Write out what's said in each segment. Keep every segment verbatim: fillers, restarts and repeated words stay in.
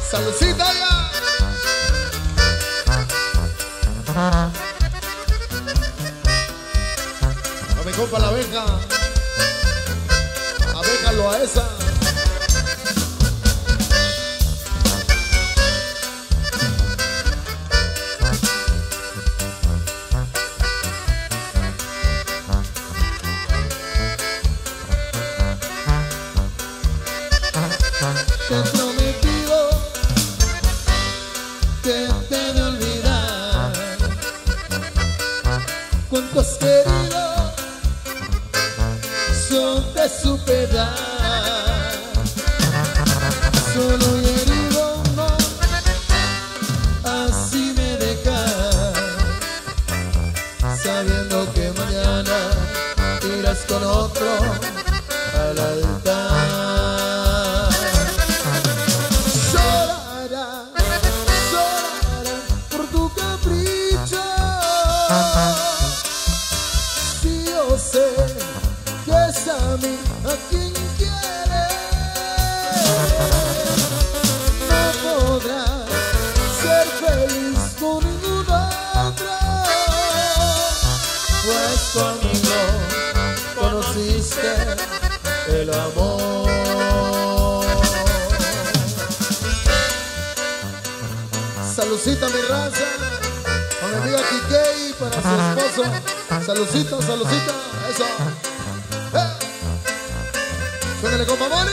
Saludcita ya. A mi compa la abeja. Abeja Loaesa. Te he prometido que te he de olvidar cuánto has querido, yo te supe dar. Solo y herido no, así me dejas, sabiendo que mañana irás con otro al altar. Sé que es a mí a quien quiere, no podrás ser feliz con ningún otro, pues conmigo conociste el amor. Saludcita mi raza, a mi amiga Kikei, para su esposo. Saludcita, saludcita, eso. ¡Eh! Suénale compa Moni.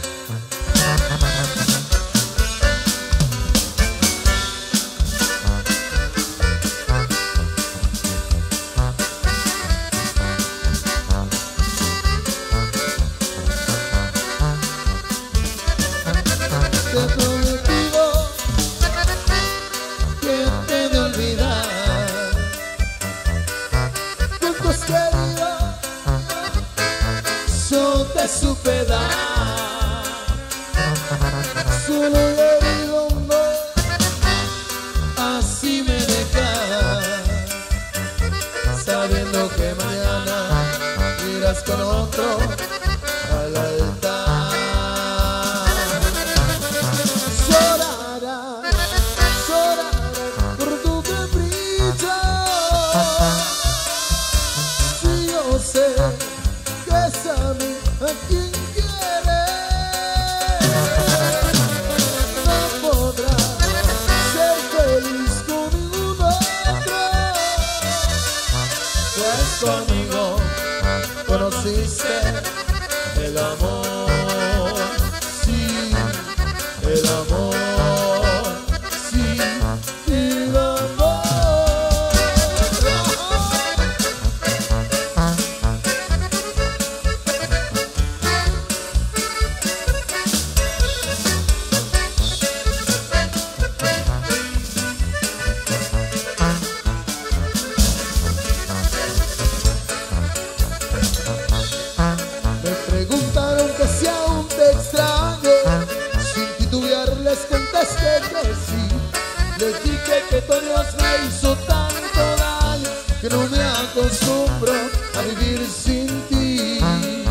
Te he prometido que te he de olvidar cuánto has querido, yo te supe dar. Solo he herido no, así me dejas, sabiendo que mañana irás con otro al altar. Llorarás, llorarás por tu capricho, si yo sé que es a mí a quien quiere, no podrás ser feliz con ningún otro, pues conmigo conociste el amor, sí, el amor, sí, el amor. Me preguntaron que si aún te extraño, sin titubear les contesté que sí. Les dije que tu Dios me hizo tanto daño que no me acostumbro a vivir sin ti.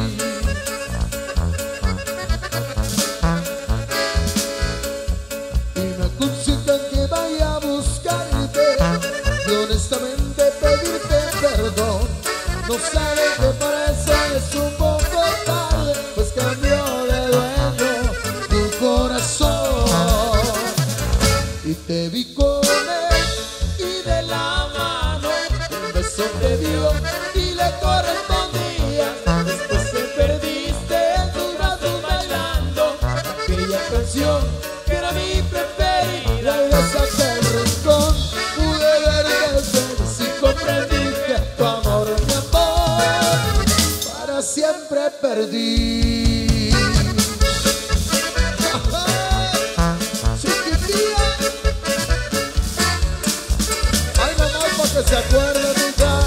Y me aconsejan que vaya a buscarte y honestamente pedirte perdón. No sabe que para eso es un poco tarde, pues cambió de dueño tu corazón. Y te vi con él y de la mano un beso te dio y le correspondía. Después te perdiste en tus brazos bailando aquella canción que era mi preferida. Y desde aquel rincón pude verte feliz y comprendí que tu amor, mi amor, para siempre perdí. Chiquitilla, Ay, nomás para que se acuerde, mija.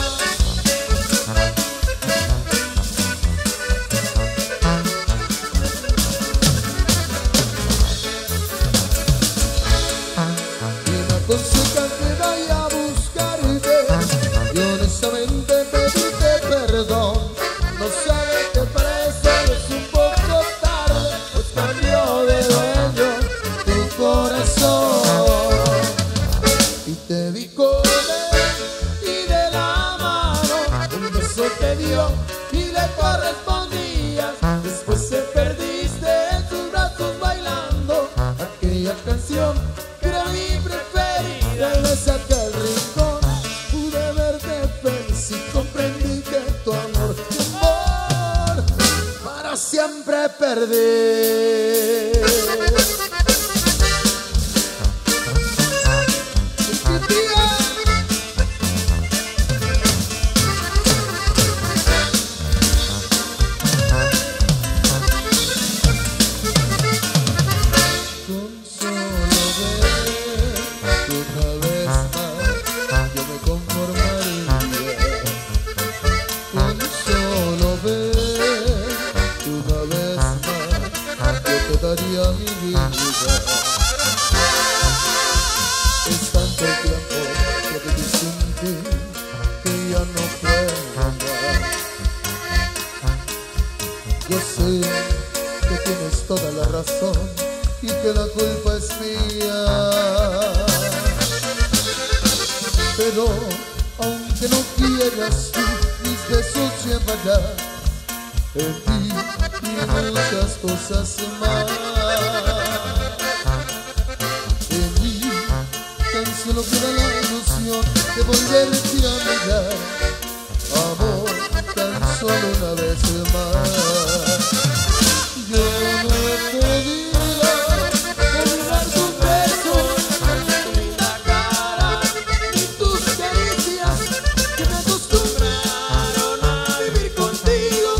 y me aconsejan que vaya a buscarte y honestamente pedirte perdón. No sabe que para eso es un perder. Daría mi vida. Es tanto el tiempo que viví sin ti que ya no puedo más. Yo sé que tienes toda la razón y que la culpa es mía, pero aunque no quieras tú, mis besos llevarán en ti y muchas cosas más. En mí tan solo queda la ilusión de volverte a mirar, amor, tan solo una vez más. Yo no he podido olvidar tus besos, tu linda cara y tus caricias que me acostumbraron a vivir contigo.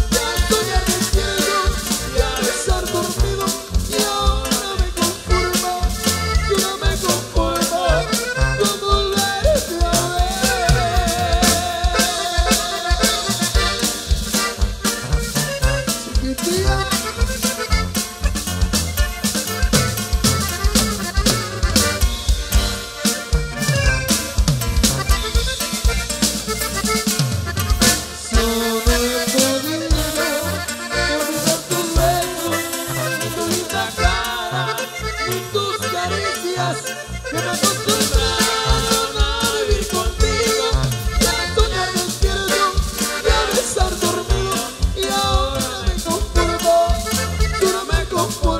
Que me acostumbraron a vivir contigo, y a soñar despierto, y a besar dormido, y ahora me conformo, yo no me conformo.